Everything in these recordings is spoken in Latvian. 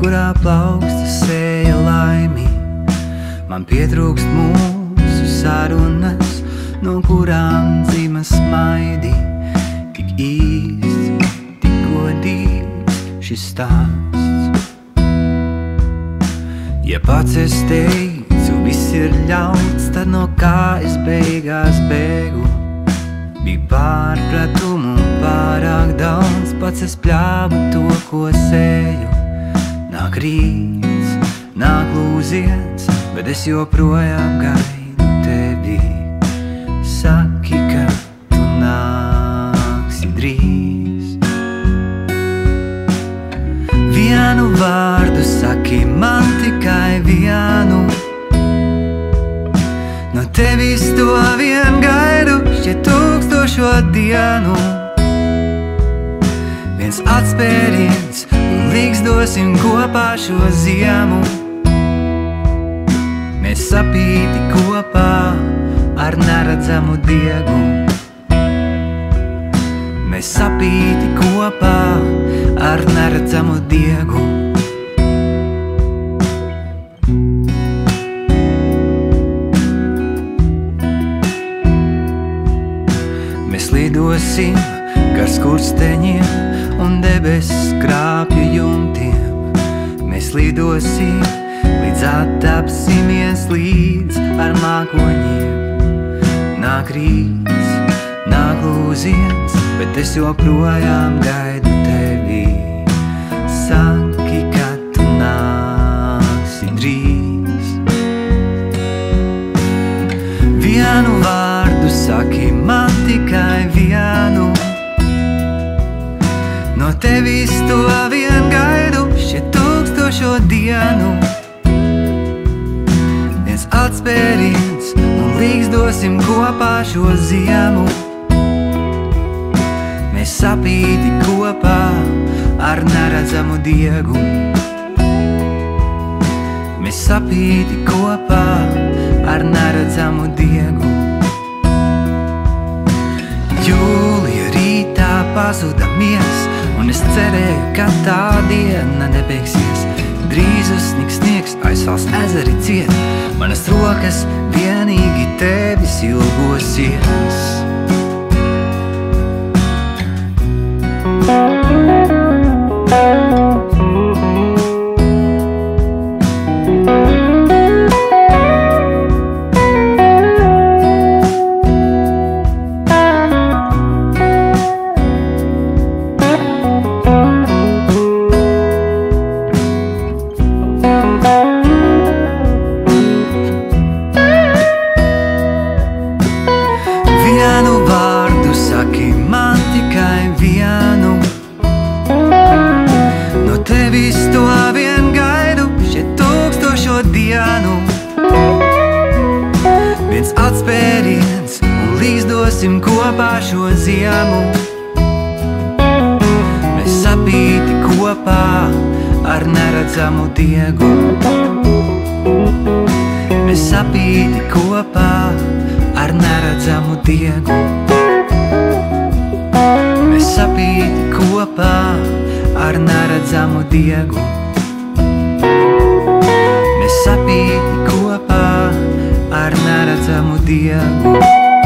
kurā plauksta sēja laimi. Man pietrūkst mūsu sarunas, no kurām dzīma smaidi. Tik īsts, tik godīgs šis stāsts. Ja pats es teicu, viss ir ļauts, tad no kā es beigās bēgu. Bija pārpratumu pārāk daudz, pats es pļāvu to, ko sēju. Nāk rīts, nāk lūziens, bet es joprojām gaidu tevi. Saki, ka tu nāksi drīz. Vienu vārdu saki man tikai vienu. No tevis to vien gaidu šķiet tūkstošo dienu. Viens atspēriens un līgzdosim kopā šo ziemu. Mēs sapīti kopā ar neredzamu diegu. Mēs sapīti kopā ar neredzamu diegu. Mēs lidosim gar skursteņiem un debesis krāpju jumtiem. Mēs lidosim līdz attapsimies līdz ar mākoņiem. Nāk rīts, nāk lūziens, bet es joprojām gaidu tevi. Saki, ka tu nāksi drīz. Vienu vārdu saki man tikai vienu. No tevis to vien gaidu šķiet tūkstošo dienu. Viens atspēriens un līgzdosim kopā šo ziemu. Mēs sapīti kopā ar neredzamu diegu. Mēs sapīti kopā ar neredzamu diegu. Jūlija rītā pazudamies, un es cerēju, ka tā diena nebeigsies. Drīz uzsniks sniegs, aizsals ezeri ciet, manas rokas vienīgi tevis ilgosies. Kopā šo ziemu mēs sapīti kopā ar neredzamu diegu. Mēs sapīti kopā ar neredzamu diegu. Mēs sapīti kopā ar neredzamu diegu. Mēs sapīti kopā ar neredzamu diegu.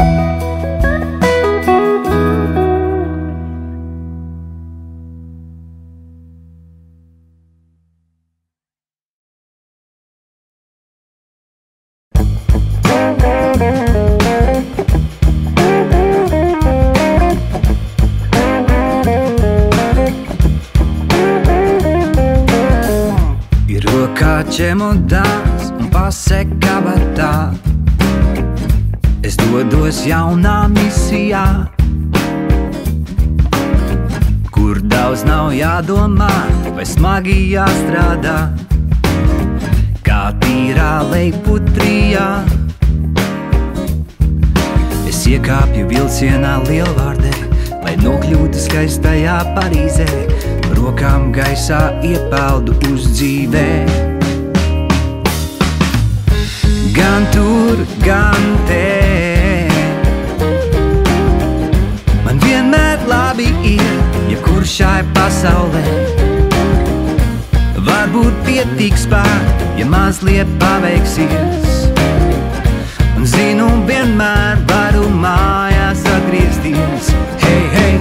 Čemodāns un pase kabatā. Es dodos jaunā misijā, kur daudz nav jādomā vai smagi jāstrādā. Kā tīrā lejputrijā es iekāpju vilcienā lielvārdē, lai nokļūtu skaistajā Parīzē. Rokām gaisā iepeldu uz dzīvē. Gan tur, gan te man vienmēr labi ir, jebkur šai pasaulē. Varbūt pietiks pār, ja mazliet paveiksies. Un zinu, vienmēr varu mājās atgriezties. Hei, hei!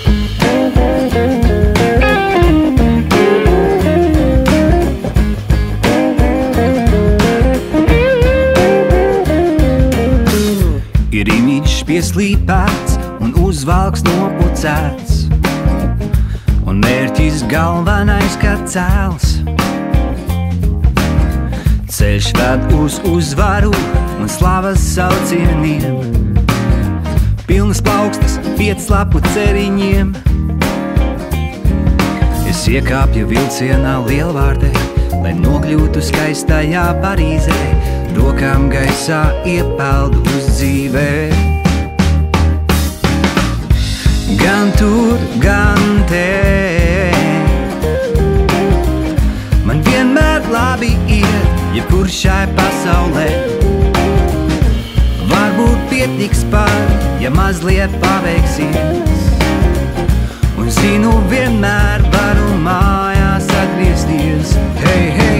Ir imīģis pieslīpēts un uzvalks nopucēts, un mērķis galvenais kā cēls. Ceļš ved uz uzvaru un slavas saucieniem, pilnas plaukstas 5 lapu ceriņiem. Es iekāpju vilcienā lielvārdē, lai nokļūtu skaistajā Parīzē, rokām gaisā iepeldu uz dzīvē. Gan tur, gan te, man vienmēr labi iet, jebkur šai pasaulē. Varbūt pietiks pār, ja mazliet paveiksies. Un zinu, vienmēr varu mājās atgriezties. Hei, hei!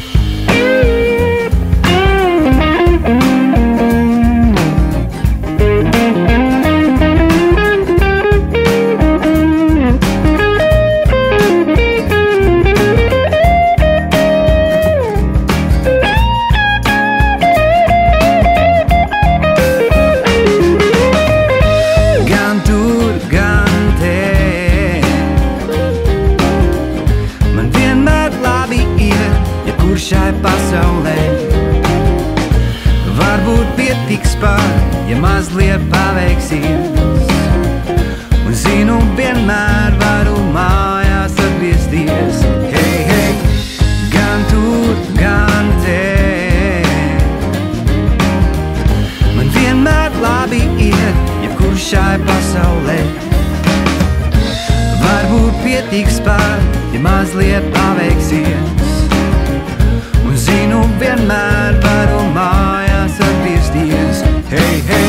Šai pasaulē varbūt pietiks pār, ja mazliet paveiksies. Un zinu, vienmēr varu mājās atgriezties. Hei, hei, gan tur, gan te, man vienmēr labi iet, jebkur šai pasaulē. Varbūt pietiks pār, ja mazliet paveiksies. Zinu, vienmēr varu mājās atgriezties. Hei, hei!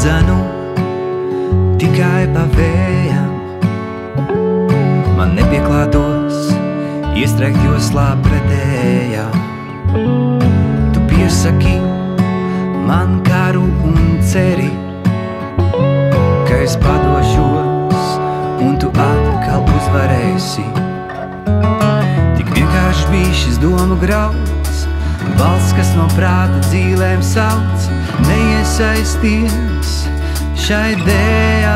dzenu tikai pa vējām. Man nepieklātos iestrēgt joslā pretējā. Tu piesaki man karu un ceri, ka es padošos un tu atkal uzvarēsi. Tik vienkārši bija šis domu grauds, balss, kas no prāta dzīlēm sauc. Neiesaisties šai dējā,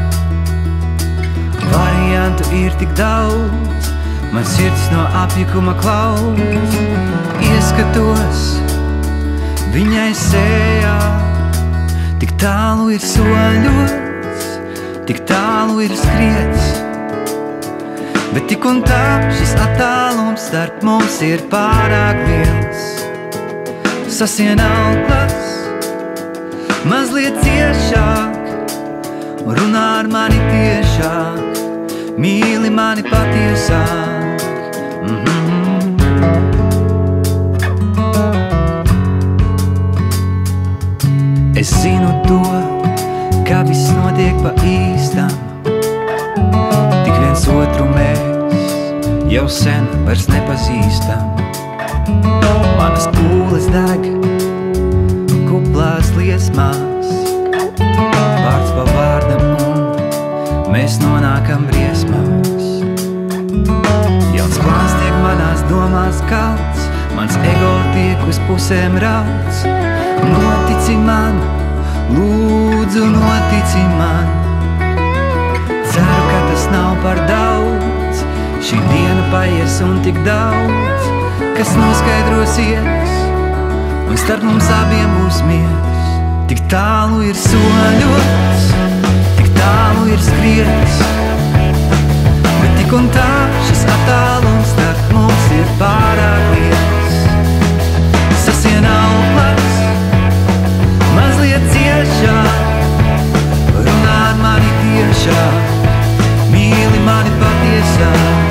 variantu ir tik daudz, man sirds no apjukuma klaus. Ieskatos viņai sējā, tik tālu ir soļots, tik tālu ir skriets, bet tik un tā šis attālums starp mums ir pārāk liels. Sasien auklas mazliet ciešāk, runā ar mani tiešāk, mīli mani patiesāk. Es zinu to, ka viss notiek pa īstam, tik viens otru mēs jau sen vairs nepazīstam. Manas pūles deg kuplās liesmās, vārds pa vārdam un mēs nonākam briesmās. Jauns plāns tiek manās domās kalts, mans ego tiek uz pusēm rauts. Notici man, lūdzu notici man, ceru, ka tas nav par daudz. Šī diena paies un tik daudz, kas noskaidrosies, un starp mums abiem būs miers. Tik tālu ir soļots, tik tālu ir skriets, bet tik un tā šis attālums starp mums ir pārāk liels. Sasien auklas mazliet ciešāk, runā ar mani tiešāk, mīli mani patiesāk.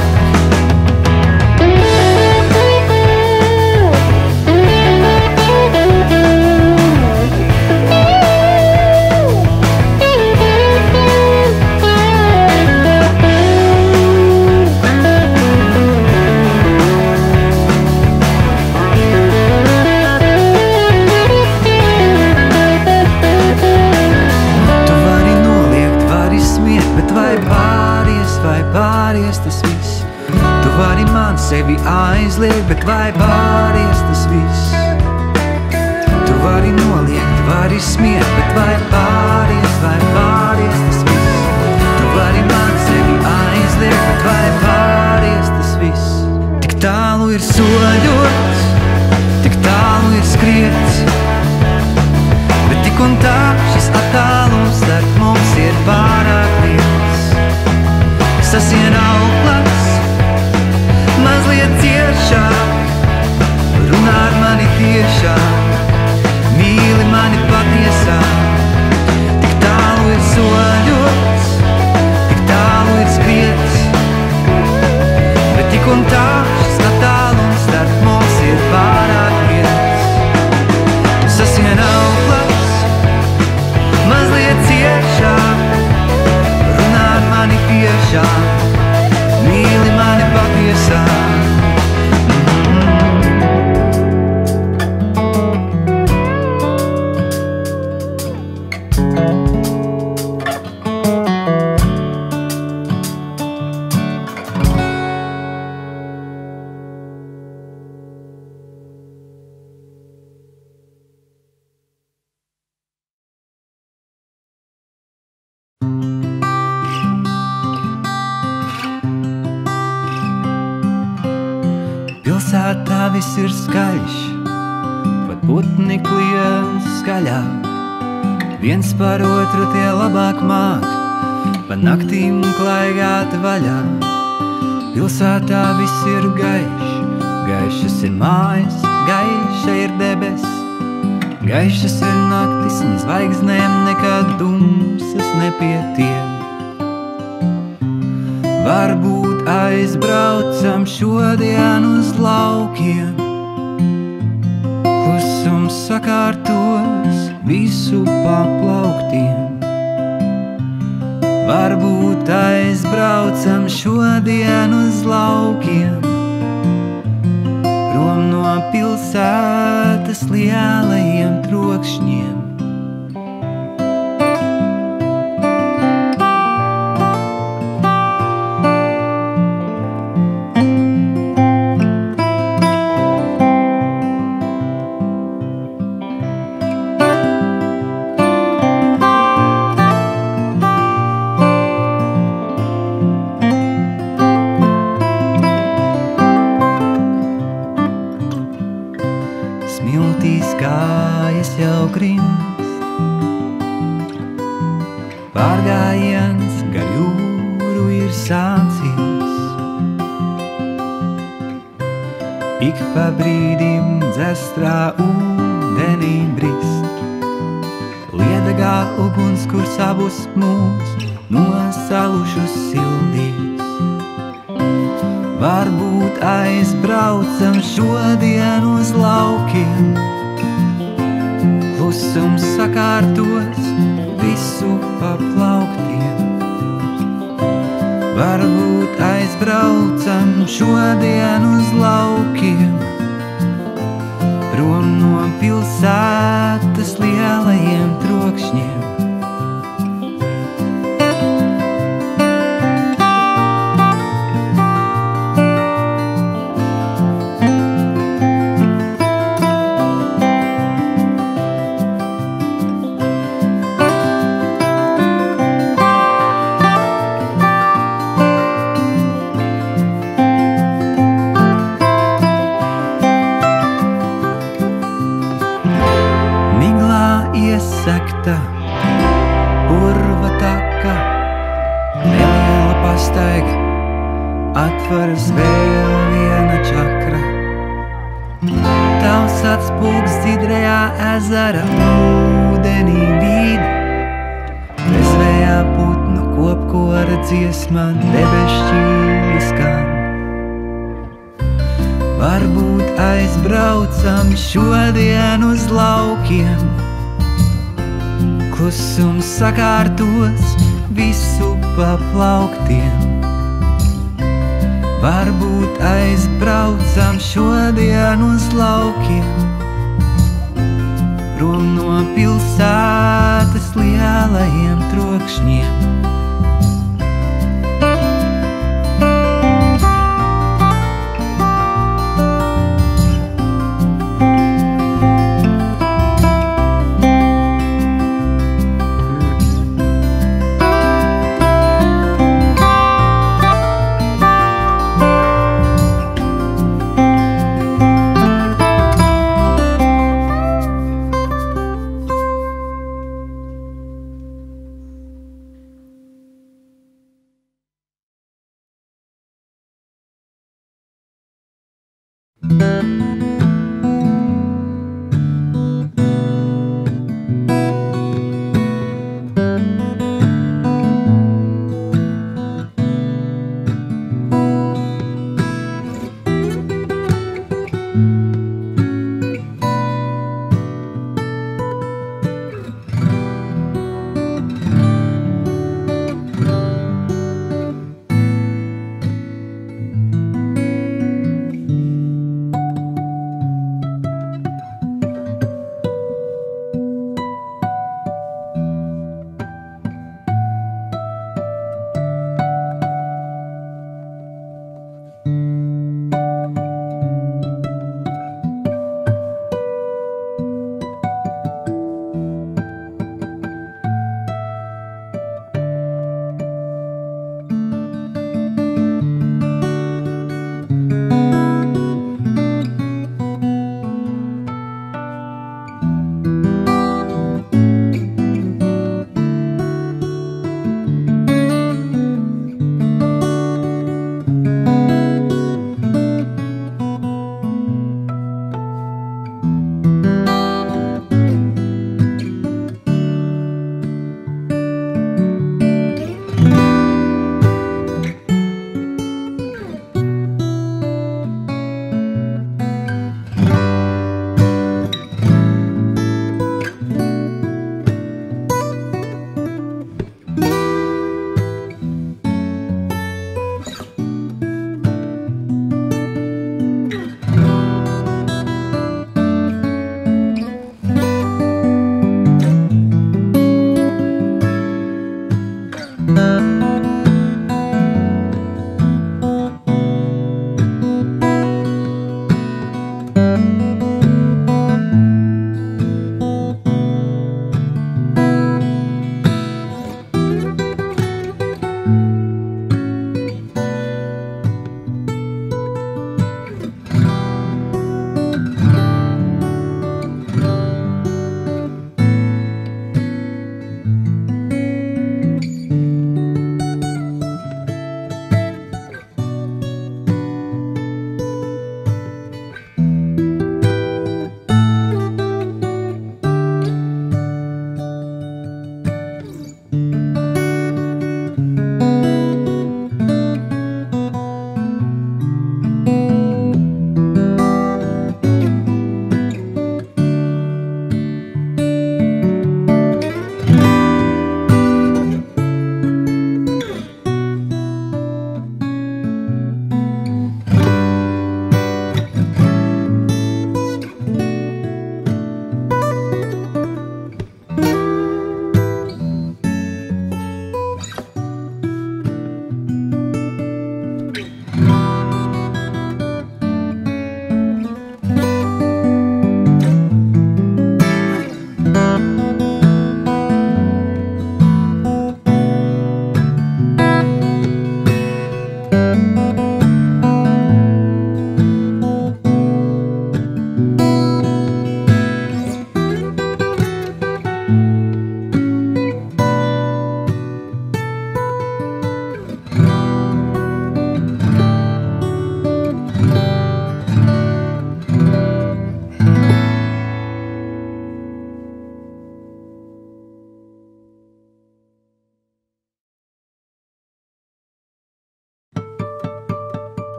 Sevi aizliek, bet vai pāries tas viss? Tu vari noliegt, vari smiet, bet vai pāries tas viss? Tu vari man sevi aizliek, bet vai pāries tas viss? Tik tālu ir soļots, tik tālu ir skriets, bet tik un tā šis attālums starp mums ir pārāk liels. Sasien auklas mazliet ciešāk, runā ar mani tiešāk, mīli mani patiesāk. Tik tālu ir soļots, tik tālu ir skriets, bet tik un tā šis attālums starp mums ir pārāk liels. Sasien auklas mazliet ciešāk, runā ar mani tiešāk, mīli mani patiesāk. Pilsētā viss ir skaļš, pat putni kliedz skaļāk. Viens par otru tie labāk māk, pa naktīm klaigāt vaļā. Pilsētā viss ir gaišs, gaišas ir mājas, gaiša ir debes, gaišas ir naktis un zvaigznēm nekad dumsas nepietiek. Varbūt aizbraucam šodien uz laukiem, klusums sakārtos visu paplauktiem. Varbūt aizbraucam šodien uz laukiem, prom no pilsētas lielajiem trokšņiem. Smiltīs kājas jau grimst, pārgājiens gar jūru ir sācies. Ik pa brīdim dzestrā ūdenī brist, liedagā uguns, kur savus mūs nosalušus sildīs. Varbūt aizbraucam šodien uz laukiem, klusums sakārtos visu paplauktiem. Varbūt aizbraucam šodien uz laukiem, prom no pilsētas lielajiem trokšņiem. Iesakta purva taka, neliela pastaiga, atveras vēl viena čakra. Tavs atspūgs dzidrajā ezera ūdenī vīd, bez vējā putnu kopkora dziesma debešķīgi skan. Varbūt aizbraucam šodien uz laukiem, klusums sakārtos visu paplauktiem. Varbūt aizbraucam šodien uz laukiem, prom no pilsētas lielajiem trokšņiem.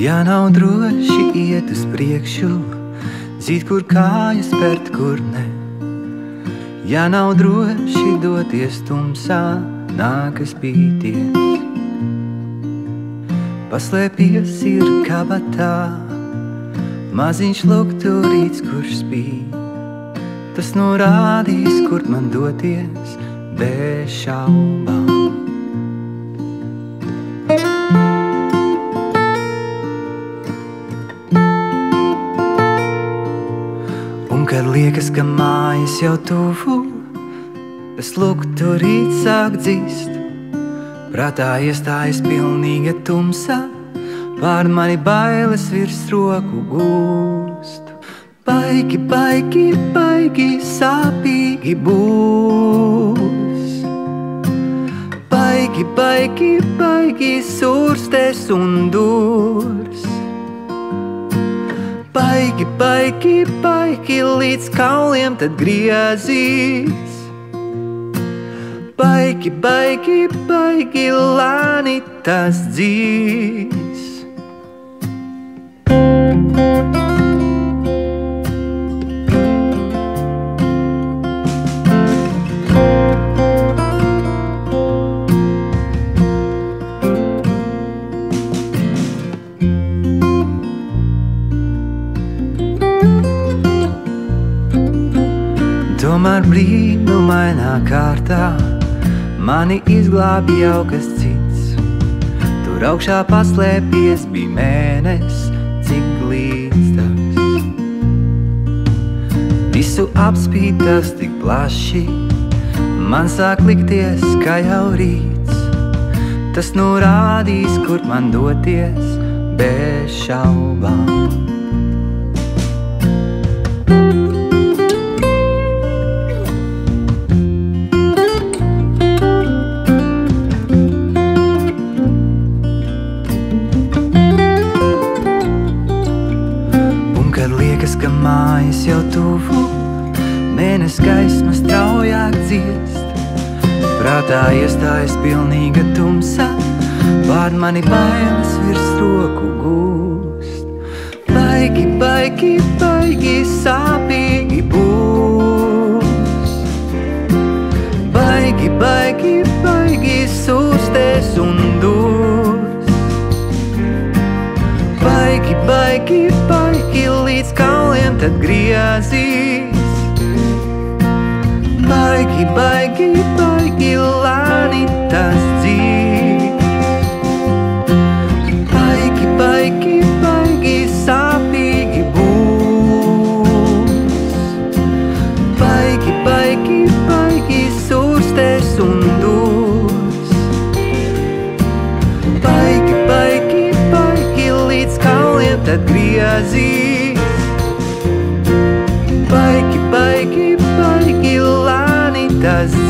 Ja nav droši iet uz priekšu, zīt, kur kājas spērt, kur ne. Ja nav droši doties tumsā, nākas bīties. Paslēpies ir kabatā, maziņš lukturīts, kurš spīd. Tas norādīs, kur man doties bez šaubām. Kad liekas, ka mājas jau tuvu, tas lukturīts sāk dzist. Prātā iestājas pilnīga tumsa, pār mani bailes virs roku gūst. Baigi, baigi, baigi, sāpīgi būs. Baigi, baigi, baigi, sūrstēs un durs. Baigi, baigi, baigi, līdz kauliem tad griezīs. Baigi, baigi, baigi, lēni tas dzīs. Tomēr brīnumainā kārtā mani izglābi jau kas cits. Tur augšā paslēpies bija mēnesis, cik līdztaks. Visu apspīd tas tik plaši, man sāk likties, ka jau rīts. Tas norādīs, kur man doties bez šaubām. Ka mājas jau tuvu, mēnesis gaisma straujāk dziest. Prātā iestājas pilnīga tumsa, pār mani bailes virs roku gūst. Baigi, baigi, baigi, sāpīgi būs. Baigi, baigi, baigi, sūrstēs un durs. Baigi, baigi, baigi, līdz kauliem tad griezīs. Baigi, baigi, baigi, lēni tas dzīs. Baigi, baigi, baigi, sāpīgi būs. Baigi, baigi, baigi, sūrstēs un durs. Baigi, baigi, baigi, līdz kauliem tad griezīs. Baigi, baigi, baigi, lēni tas